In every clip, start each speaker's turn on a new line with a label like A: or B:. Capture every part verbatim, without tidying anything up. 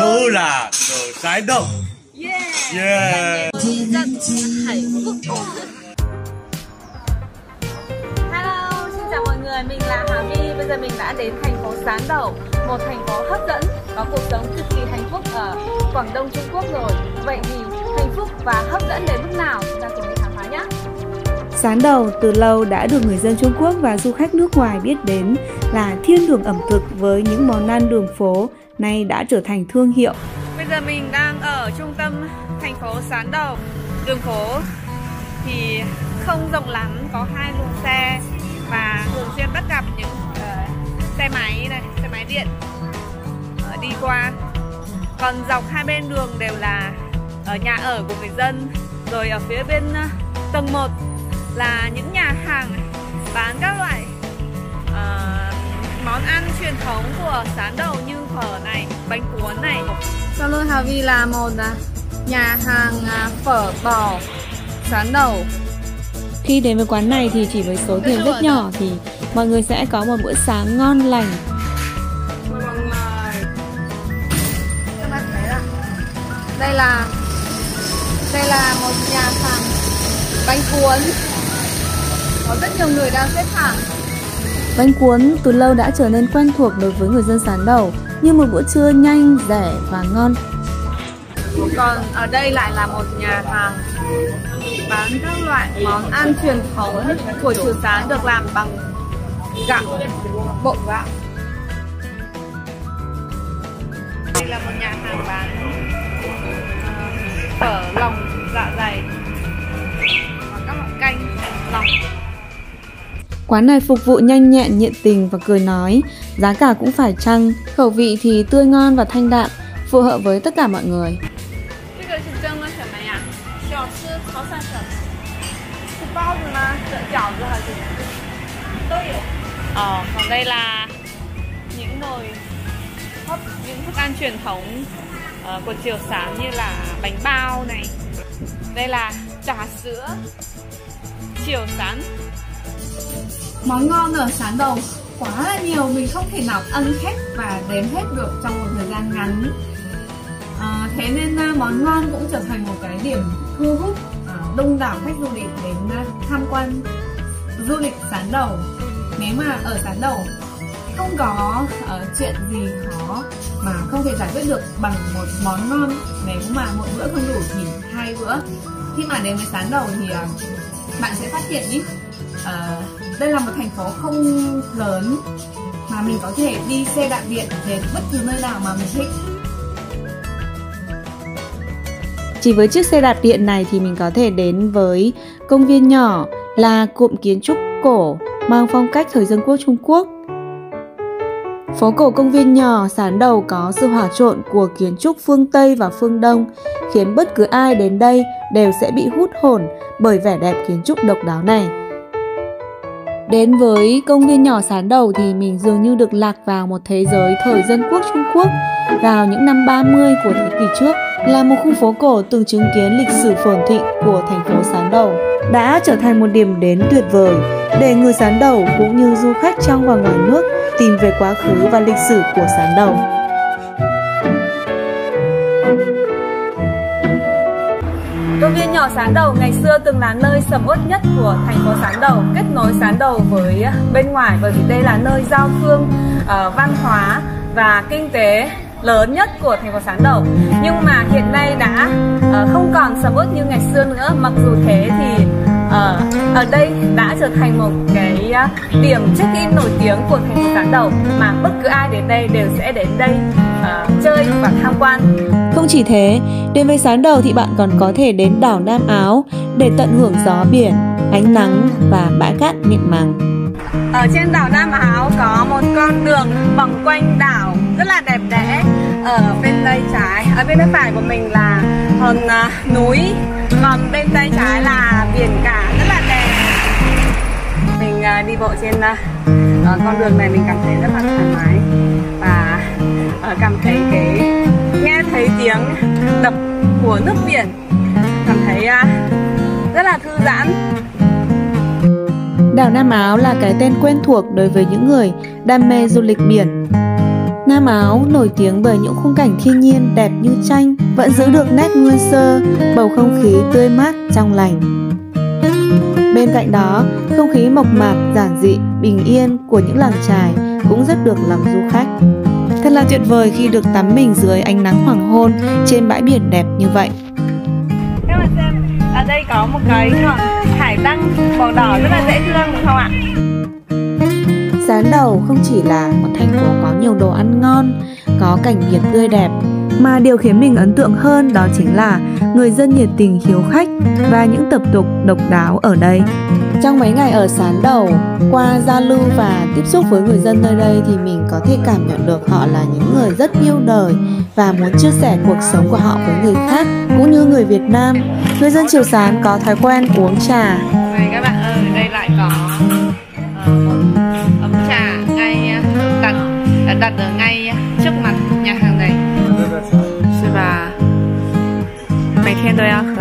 A: 都là ở Sán Đậu.
B: Yeah.
A: Yeah.
B: Dân Hải Phúc. Hello, xin chào mọi người, mình là Hà My. Bây giờ mình đã đến thành phố Sán Đậu, một thành phố hấp dẫn, có cuộc sống cực kỳ hạnh phúc ở Quảng Đông Trung Quốc rồi. Vậy thì hạnh phúc và hấp dẫn đến mức nào? Chúng ta cùng đi khám phá nhé.
C: Sán Đậu từ lâu đã được người dân Trung Quốc và du khách nước ngoài biết đến là thiên đường ẩm thực với những món ăn đường phố, nay đã trở thành thương hiệu.
B: Bây giờ mình đang ở trung tâm thành phố Sán Đậu. Đường phố thì không rộng lắm, có hai luồng xe và thường xuyên bắt gặp những uh, xe máy này, xe máy điện uh, đi qua. Còn dọc hai bên đường đều là ở nhà ở của người dân. Rồi ở phía bên uh, tầng một là những nhà hàng bán các loại uh, món ăn truyền thống của Sán Đậu như phở này, bánh cuốn này. Sau lưng Hà Vi là một uh, nhà hàng uh, phở bò Sán Đậu.
C: Khi đến với quán này thì chỉ với số tiền rất nhỏ thì mọi người sẽ có một bữa sáng ngon lành.
B: Đây là đây là một nhà hàng bánh cuốn, có rất nhiều người đang xếp hàng.
C: Bánh cuốn từ lâu đã trở nên quen thuộc đối với người dân Sán Đậu như một bữa trưa nhanh, rẻ và ngon.
B: Còn ở đây lại là một nhà hàng bán các loại món ăn truyền thống của xứ Sán được làm bằng gạo, bột gạo. Đây là một nhà hàng bán uh, phở lòng dạ dày và các loại canh lòng.
C: Quán này phục vụ nhanh nhẹn, nhiệt tình và cười nói, giá cả cũng phải chăng, khẩu vị thì tươi ngon và thanh đạm, phù hợp với tất cả mọi người.
B: Ờ, còn đây là những nồi hấp, những thức ăn truyền thống uh, của Triều Sán như là bánh bao này. Đây là trà sữa Triều Sán.
D: Món ngon ở Sán Đậu quá là nhiều, mình không thể nào ăn hết và đếm hết được trong một thời gian ngắn. À, thế nên uh, món ngon cũng trở thành một cái điểm thu hút uh, đông đảo khách du lịch đến uh, tham quan du lịch Sán Đậu. Nếu mà ở Sán Đậu không có uh, chuyện gì khó mà không thể giải quyết được bằng một món ngon. Nếu mà một bữa không đủ thì hai bữa. Khi mà đến với Sán Đậu thì uh, bạn sẽ phát hiện ý, uh, đây là một thành phố không lớn mà mình có thể đi xe đạp điện đến bất cứ nơi nào mà mình thích.
C: Chỉ với chiếc xe đạp điện này thì mình có thể đến với công viên nhỏ là cụm kiến trúc cổ mang phong cách thời Dân Quốc Trung Quốc. Phố cổ công viên nhỏ Sán Đậu có sự hòa trộn của kiến trúc phương Tây và phương Đông, khiến bất cứ ai đến đây đều sẽ bị hút hồn bởi vẻ đẹp kiến trúc độc đáo này. Đến với công viên nhỏ Sán Đậu thì mình dường như được lạc vào một thế giới thời Dân Quốc Trung Quốc vào những năm ba mươi của thế kỷ trước, là một khu phố cổ từng chứng kiến lịch sử phồn thịnh của thành phố Sán Đậu, đã trở thành một điểm đến tuyệt vời để người Sán Đậu cũng như du khách trong và ngoài nước tìm về quá khứ và lịch sử của Sán Đậu.
B: Công viên nhỏ Sán Đậu ngày xưa từng là nơi sầm uất nhất của thành phố Sán Đậu, kết nối Sán Đậu với bên ngoài, bởi vì đây là nơi giao thương uh, văn hóa và kinh tế lớn nhất của thành phố Sán Đậu. Nhưng mà hiện nay đã uh, không còn sầm uất như ngày xưa nữa. Mặc dù thế thì uh, ở đây đã trở thành một cái uh, điểm check-in nổi tiếng của thành phố Sán Đậu mà bất cứ ai đến đây đều sẽ đến đây uh, chơi và tham quan.
C: Không chỉ thế, đến với Sán Đậu thì bạn còn có thể đến đảo Nam Áo để tận hưởng gió biển, ánh nắng và bãi cát mịn màng.
B: Ở trên đảo Nam Áo có một con đường vòng quanh đảo rất là đẹp đẽ. Ở bên tay trái, ở bên tay phải của mình là hòn uh, núi, còn bên tay trái là biển cả rất là đẹp. Mình uh, đi bộ trên uh, con đường này mình cảm thấy rất là thoải mái và uh, cảm thấy cái nghe thấy tiếng đập của nước biển, cảm thấy uh, rất là thư giãn.
C: Đảo Nam Áo là cái tên quen thuộc đối với những người đam mê du lịch biển. Nam Áo nổi tiếng bởi những khung cảnh thiên nhiên đẹp như tranh, vẫn giữ được nét nguyên sơ, bầu không khí tươi mát, trong lành. Bên cạnh đó, không khí mộc mạc, giản dị, bình yên của những làng chài cũng rất được lòng du khách. Thật là tuyệt vời khi được tắm mình dưới ánh nắng hoàng hôn trên bãi biển đẹp như vậy.
B: Các bạn xem, ở đây có một cái ngọn hải đăng màu đỏ rất là dễ thương đúng không ạ?
C: Sán Đầu không chỉ là một thành phố có nhiều đồ ăn ngon, có cảnh biển tươi đẹp, mà điều khiến mình ấn tượng hơn đó chính là người dân nhiệt tình hiếu khách và những tập tục độc đáo ở đây. Trong mấy ngày ở Sán Đầu, qua giao lưu và tiếp xúc với người dân nơi đây thì mình có thể cảm nhận được họ là những người rất yêu đời và muốn chia sẻ cuộc sống của họ với người khác. Cũng như người Việt Nam, người dân Chiều Sán có thói quen uống trà.
B: Này các bạn ơi, ở đây lại có uh, một ấm trà ngay đặt đặt ở ngay trước mặt nhà hàng này. Và mấy thiên tôi ăn.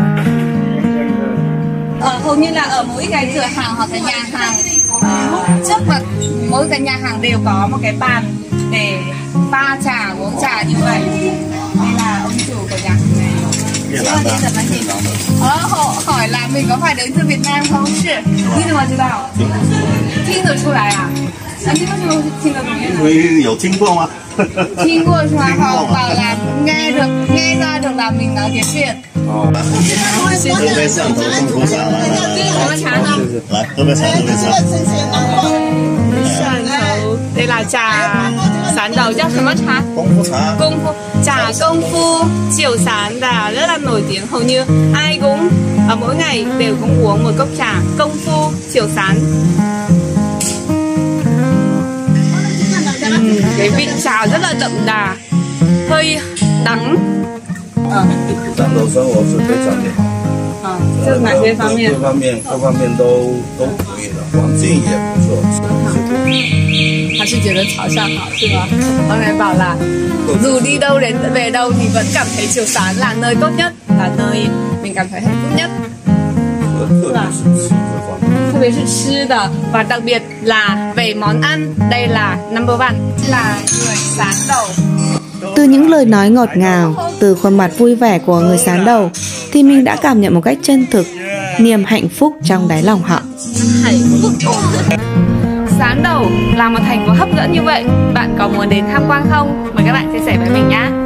D: Ở hầu như là ở mỗi cái cửa hàng hoặc là nhà hàng, uh, trước mặt mỗi cái nhà hàng đều có một cái bàn để pha trà, uống trà như vậy. Đây là ông chủ của nhà hàng này. Ờ, họ hỏi là mình có phải đến từ Việt Nam không? Sì. Ni怎么知道？听得出来啊？啊，你为什么听得懂？
A: 因为有听过吗？
D: 听过是吗？họ bảo là nghe được, nghe ra được là mình nói tiếng Việt.
A: 哦，喝杯汕头功夫茶来来来，
B: 什么茶呢？
A: 来喝杯茶，喝杯茶。
B: 汕头，đây là trà Sán Đầu叫什么茶？
A: 功夫茶。
B: 功夫trà công phu Chiều Sán là rất là nổi tiếng, hầu như ai cũng ở mỗi ngày đều cũng uống một cốc trà công phu Chiều Sán. Uhm, cái vị trà rất là đậm đà, hơi đắng.
A: 汕头生活是非常的好。
B: 啊，这哪些方面？
A: 各方面各方面都都可以的，环境也不错。
B: 他是觉得潮汕好是吗？ông này bảo là dù đi đâu đến về đâu thì vẫn cảm thấy Chiều Sán là nơi tốt nhất, là nơi mình cảm thấy hạnh phúc nhất.特别是吃的 và đặc biệt là về món ăn, đây là number one là người Sán Đầu.
C: Từ những lời nói ngọt ngào, từ khuôn mặt vui vẻ của người Sán Đầu thì mình đã cảm nhận một cách chân thực niềm hạnh phúc trong đáy lòng họ.
B: Sán Đầu là một thành phố hấp dẫn như vậy, bạn có muốn đến tham quan không? Mời các bạn chia sẻ với mình nhé.